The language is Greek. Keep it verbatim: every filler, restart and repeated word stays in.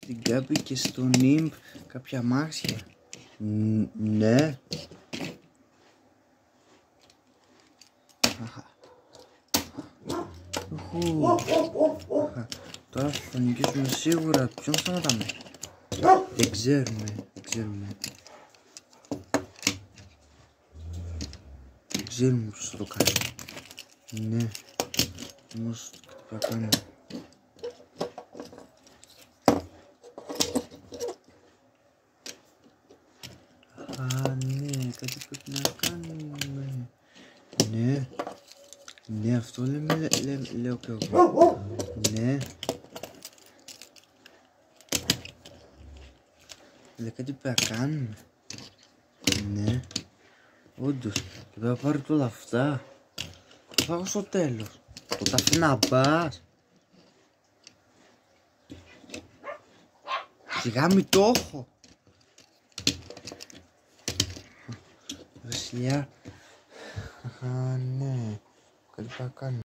στην Γκάμπη και στον Νιμπ κάποια αμάξια. Ν, ναι. Αχα. Αχα. Τώρα θα νικήσουμε σίγουρα. Ποιον σταματάμε? Δεν ξέρουμε. Δεν ξέρουμε. Δεν ξέρουμε πώς θα το κάνει. Ναι. Όμως κάτι πρέπει να κάνουμε. Α, ναι, κάτι πρέπει να κάνουμε. Ναι. Ναι, αυτό λέμε, λέ, λέ, λέω και εγώ. Ναι. Λέει κάτι πρέπει να κάνουμε. Ναι. Όντως, και πρέπει να πάρει όλα αυτά. Θα πάω στο τέλος. Το τα αφήνει να πας. Σιγά μη το έχω. Βασιλιά. Α, ναι. Κάτι πρέπει να κάνουμε.